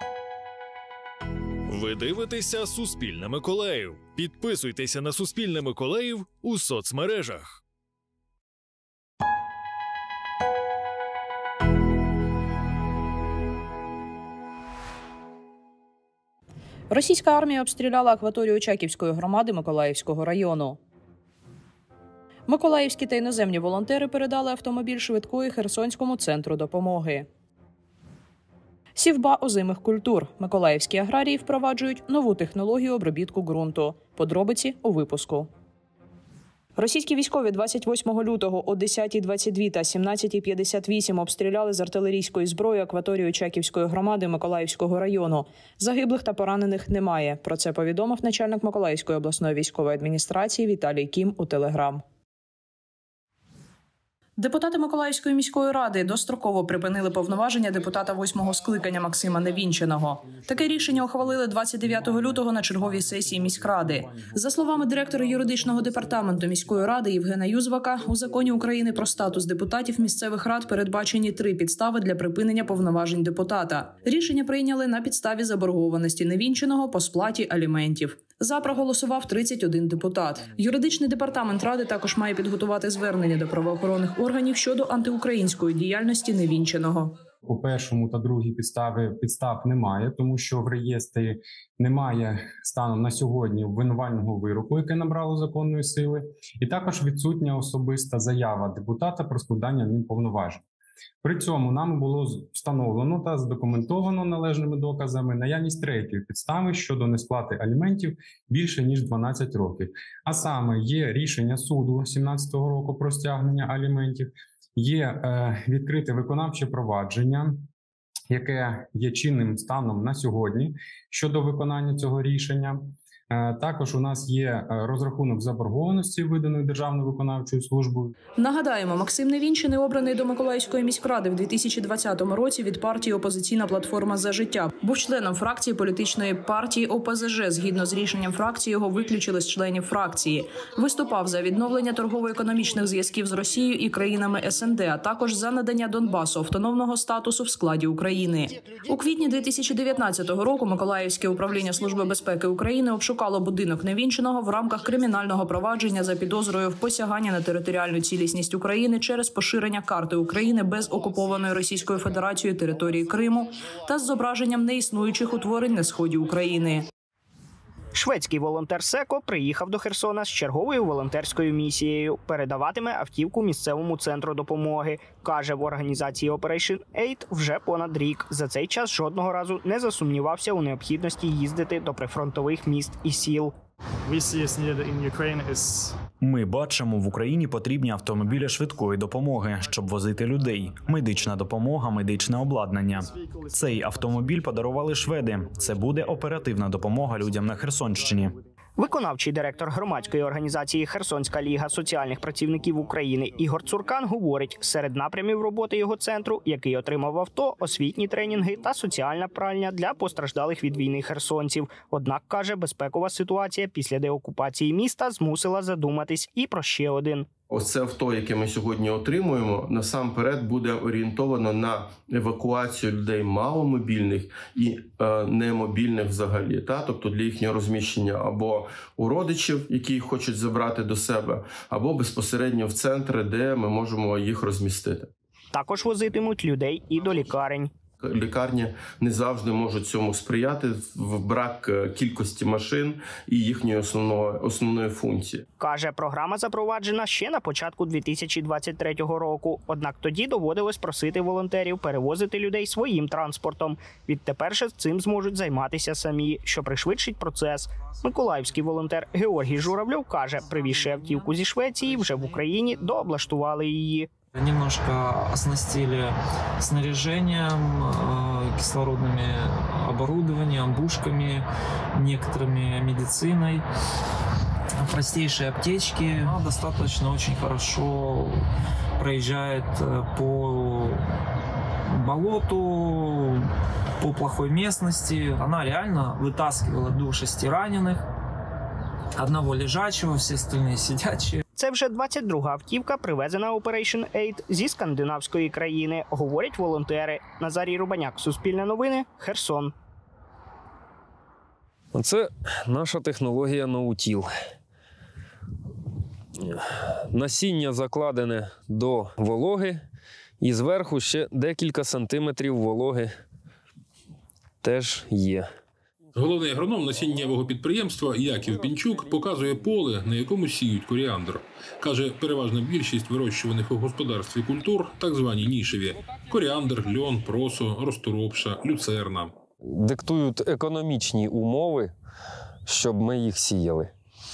Ви дивитеся «Суспільне Миколаїв». Підписуйтеся на «Суспільне Миколаїв» у соцмережах. Російська армія обстріляла акваторію Очаківської громади Миколаївського району. Миколаївські та іноземні волонтери передали автомобіль швидкої Херсонському центру допомоги. Сівба озимих культур. Миколаївські аграрії впроваджують нову технологію обробітку ґрунту. Подробиці у випуску. Російські військові 28 лютого о 10:22 та 17:58 обстріляли з артилерійської зброї акваторію Очаківської громади Миколаївського району. Загиблих та поранених немає. Про це повідомив начальник Миколаївської обласної військової адміністрації Віталій Кім у Телеграм. Депутати Миколаївської міської ради достроково припинили повноваження депутата 8-го скликання Максима Невінченого. Таке рішення ухвалили 29 лютого на черговій сесії міськради. За словами директора юридичного департаменту міської ради Євгена Юзвака, у законі України про статус депутатів місцевих рад передбачені 3 підстави для припинення повноважень депутата. Рішення прийняли на підставі заборгованості Невінченого по сплаті аліментів. За проголосував 31 депутат. Юридичний департамент ради також має підготувати звернення до правоохоронних органів щодо антиукраїнської діяльності Невінченого. По першому та другій підстав немає, тому що в реєстрі немає станом на сьогодні обвинувального вироку, яке набрало законної сили, і також відсутня особиста заява депутата про складання ним повноважень. При цьому нами було встановлено та задокументовано належними доказами наявність третьої підстави щодо несплати аліментів більше ніж 12 років. А саме є рішення суду 2017 року про стягнення аліментів, є відкрите виконавче провадження, яке є чинним станом на сьогодні щодо виконання цього рішення. Також у нас є розрахунок заборгованості, виданої Державною виконавчою службою. Нагадаємо, Максим Невінчений обраний до Миколаївської міськради в 2020 році від партії «Опозиційна платформа за життя». Був членом фракції політичної партії ОПЗЖ. Згідно з рішенням фракції, його виключили з членів фракції. Виступав за відновлення торгово-економічних зв'язків з Росією і країнами СНД, а також за надання Донбасу автономного статусу в складі України. У квітні 2019 року Миколаївське управління Служби безпеки України обшукало будинок Невінченого в рамках кримінального провадження за підозрою в посяганні на територіальну цілісність України через поширення карти України без окупованої Російською Федерацією території Криму та з зображенням неіснуючих утворень на сході України. Шведський волонтер Секо приїхав до Херсона з черговою волонтерською місією. Передаватиме автівку місцевому центру допомоги. Каже, в організації Operation Aid вже понад рік. За цей час жодного разу не засумнівався у необхідності їздити до прифронтових міст і сіл. Ми бачимо, в Україні потрібні автомобілі швидкої допомоги, щоб возити людей. Медична допомога, медичне обладнання. Цей автомобіль подарували шведи. Це буде оперативна допомога людям на Херсонщині. Виконавчий директор громадської організації «Херсонська ліга соціальних працівників України» Ігор Цуркан говорить, серед напрямів роботи його центру, який отримав авто, освітні тренінги та соціальна пральня для постраждалих від війни херсонців. Однак, каже, безпекова ситуація після деокупації міста змусила задуматись і про ще один. Ось це авто, яке ми сьогодні отримуємо, насамперед буде орієнтовано на евакуацію людей маломобільних і немобільних взагалі. Тобто для їхнього розміщення або у родичів, які їх хочуть забрати до себе, або безпосередньо в центри, де ми можемо їх розмістити. Також возитимуть людей і до лікарень. Лікарні не завжди можуть цьому сприяти в брак кількості машин і їхньої основної функції. Каже, програма запроваджена ще на початку 2023 року. Однак тоді доводилось просити волонтерів перевозити людей своїм транспортом. Відтепер же цим зможуть займатися самі, що пришвидшить процес. Миколаївський волонтер Георгій Журавльов каже, привізши автівку зі Швеції, вже в Україні дооблаштували її. Немножко оснастили снаряжением, кислородным оборудованием, бушками, некоторыми медициной. Простейшие аптечки. Она достаточно очень хорошо проезжает по болоту, по плохой местности. Она реально вытаскивала до 6 раненых, одного лежачего, все остальные сидячие. Це вже 22-га автівка, привезена Operation Aid зі скандинавської країни, говорять волонтери. Назарій Рубаняк, Суспільне новини, Херсон. Це наша технологія ноутіл. Насіння закладене до вологи і зверху ще декілька сантиметрів вологи теж є. Головний агроном насіннєвого підприємства Яків Пінчук показує поле, на якому сіють коріандр. Каже, переважна більшість вирощуваних у господарстві культур – так звані нішеві – коріандр, льон, просо, розторопша, люцерна. Диктують економічні умови, щоб ми їх сіяли.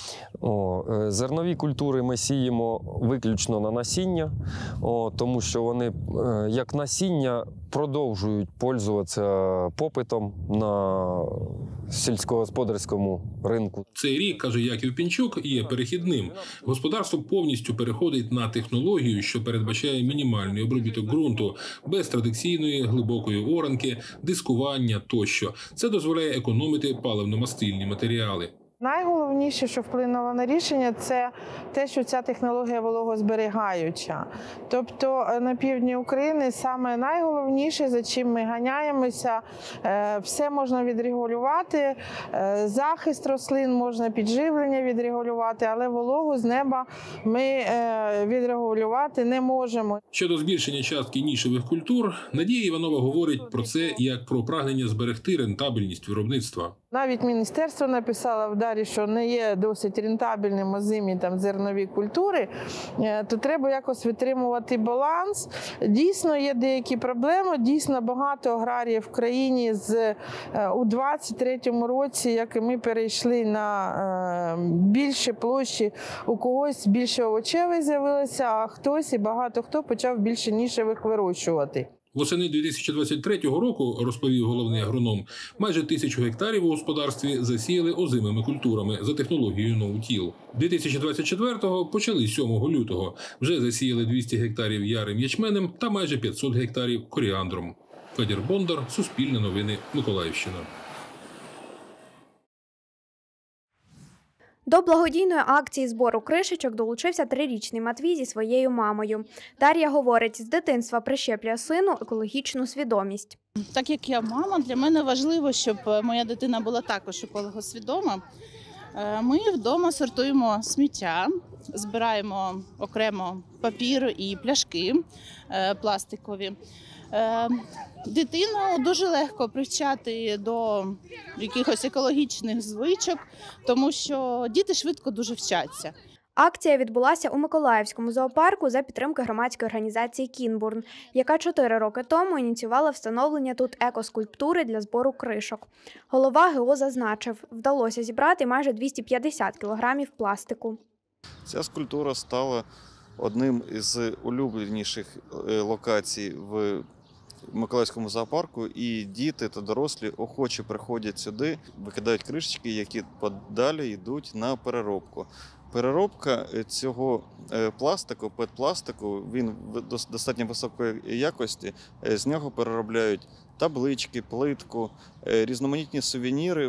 Зернові культури ми сіємо виключно на насіння, тому що вони, як насіння, продовжують пользуватися попитом на сільськогосподарському ринку. Цей рік, каже Яків Пінчук, є перехідним. Господарство повністю переходить на технологію, що передбачає мінімальний обробіток ґрунту, без традиційної глибокої оранки, дискування тощо. Це дозволяє економити паливно-мастильні матеріали. Найголовніше, що вплинуло на рішення, це те, що ця технологія вологозберігаюча. Тобто на півдні України саме найголовніше, за чим ми ганяємося, все можна відрегулювати, захист рослин можна, підживлення відрегулювати, але вологу з неба ми відрегулювати не можемо. Щодо збільшення частки нішевих культур, Надія Іванова говорить про це як про прагнення зберегти рентабельність виробництва. Навіть міністерство написало в дарі, що не є досить рентабельним озимі зернові культури, то треба якось витримувати баланс. Дійсно, є деякі проблеми, дійсно багато аграріїв в країні у 2023 році, як і ми перейшли на більші площі, у когось більше овочевих з'явилося, а хтось і багато хто почав більше нішевих вирощувати. Восени 2023 року, розповів головний агроном, майже 1000 гектарів у господарстві засіяли озимими культурами за технологією ноутіл. 2024-го почали 7 лютого. Вже засіяли 200 гектарів ярим ячменем та майже 500 гектарів коріандром. Федір Бондар, Суспільне новини, Миколаївщина. До благодійної акції збору кришечок долучився 3-річний Матвій зі своєю мамою. Дар'я говорить, з дитинства прищеплює сину екологічну свідомість. Так як я мама, для мене важливо, щоб моя дитина була також екологосвідома. Ми вдома сортуємо сміття, збираємо окремо папір і пляшки пластикові. Дитину дуже легко привчати до якихось екологічних звичок, тому що діти швидко дуже вчаться. Акція відбулася у Миколаївському зоопарку за підтримки громадської організації «Кінбурн», яка 4 роки тому ініціювала встановлення тут екоскульптури для збору кришок. Голова ГО зазначив, вдалося зібрати майже 250 кілограмів пластику. Ця скульптура стала одним із улюбленіших локацій в Миколаївському зоопарку, і діти та дорослі охоче приходять сюди, викидають кришечки, які подалі йдуть на переробку. Переробка цього пластику, пет-пластику, він достатньо високої якості, з нього переробляють таблички, плитку, різноманітні сувеніри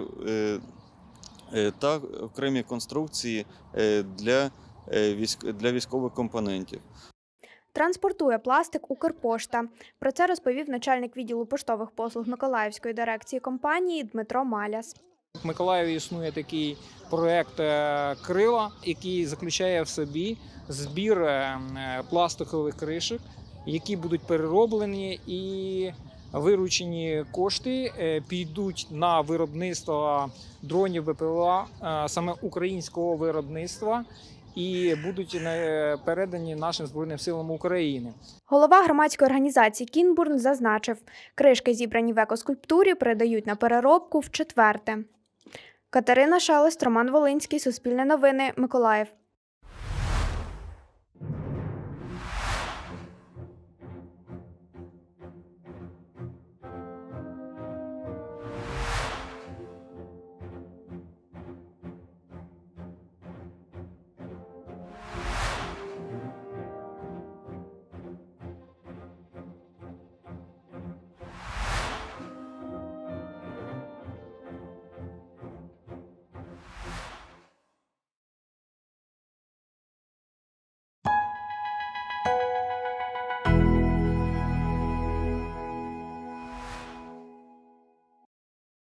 та окремі конструкції для військових компонентів. Транспортує пластик Укрпошта. Про це розповів начальник відділу поштових послуг Миколаївської дирекції компанії Дмитро Маляс. В Миколаєві існує такий проєкт «Крила», який заключає в собі збір пластикових кришок, які будуть перероблені, і виручені кошти підуть на виробництво дронів БПЛА, саме українського виробництва, і будуть передані нашим Збройним силам України. Голова громадської організації «Кінбурн» зазначив, кришки, зібрані в екоскульптурі, передають на переробку в 4-те. Катерина Шелест, Роман Волинський, Суспільне новини, Миколаїв.